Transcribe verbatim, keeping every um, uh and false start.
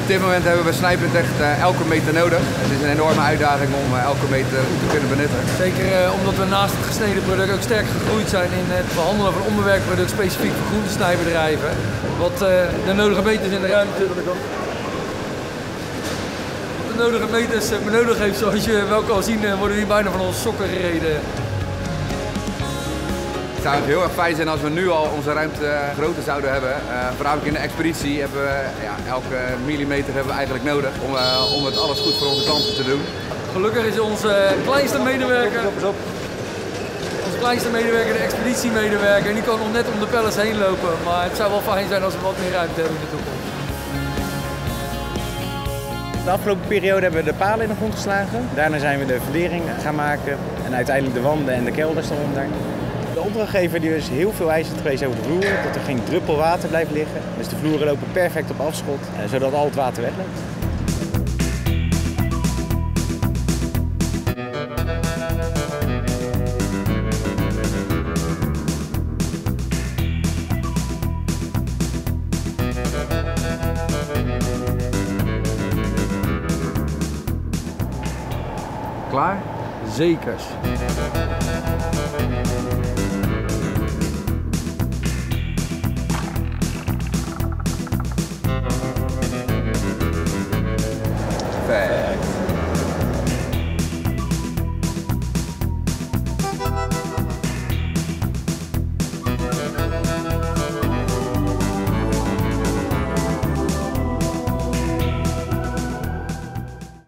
Op dit moment hebben we bij Snijpunt echt uh, elke meter nodig. Het is een enorme uitdaging om uh, elke meter goed te kunnen benutten. Zeker uh, omdat we naast het gesneden product ook sterk gegroeid zijn in het behandelen van onbewerkt product specifiek voor groentesnijbedrijven. Wat uh, de nodige meters in de ruimte de nodige meters uh, benodigd heeft, zoals je wel kan zien, uh, worden hier bijna van onze sokken gereden. Het zou heel erg fijn zijn als we nu al onze ruimte groter zouden hebben. Uh, voornamelijk in de expeditie hebben we ja, elke millimeter hebben we eigenlijk nodig om, uh, om het alles goed voor onze klanten te doen. Gelukkig is onze kleinste medewerker, onze kleinste medewerker de expeditiemedewerker. En die kan nog net om de pallets heen lopen, maar het zou wel fijn zijn als we wat meer ruimte hebben in de toekomst. De afgelopen periode hebben we de palen in de grond geslagen. Daarna zijn we de fundering gaan maken en uiteindelijk de wanden en de kelders eronder. De opdrachtgever die is heel veel eisend geweest over de vloer, dat er geen druppel water blijft liggen. Dus de vloeren lopen perfect op afschot, zodat al het water wegloopt. Klaar? Zeker. Perfect.